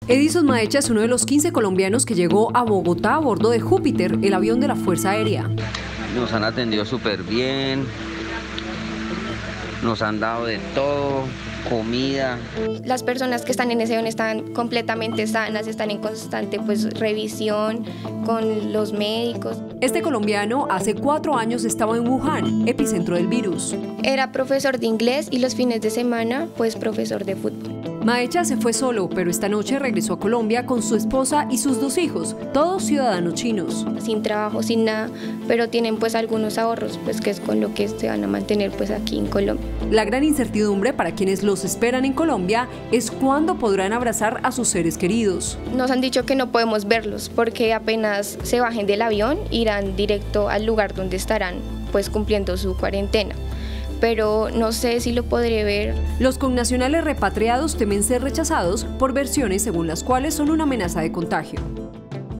Edison Maecha es uno de los 15 colombianos que llegó a Bogotá a bordo de Júpiter, el avión de la Fuerza Aérea. Nos han atendido súper bien, nos han dado de todo, comida. Las personas que están en ese avión están completamente sanas, están en constante revisión con los médicos. Este colombiano hace 4 años estaba en Wuhan, epicentro del virus. Era profesor de inglés y los fines de semana, profesor de fútbol. Maecha se fue solo, pero esta noche regresó a Colombia con su esposa y sus 2 hijos, todos ciudadanos chinos. Sin trabajo, sin nada, pero tienen algunos ahorros, que es con lo que se van a mantener aquí en Colombia. La gran incertidumbre para quienes los esperan en Colombia es cuándo podrán abrazar a sus seres queridos. Nos han dicho que no podemos verlos porque apenas se bajen del avión irán directo al lugar donde estarán cumpliendo su cuarentena. Pero no sé si lo podré ver. Los connacionales repatriados temen ser rechazados por versiones según las cuales son una amenaza de contagio.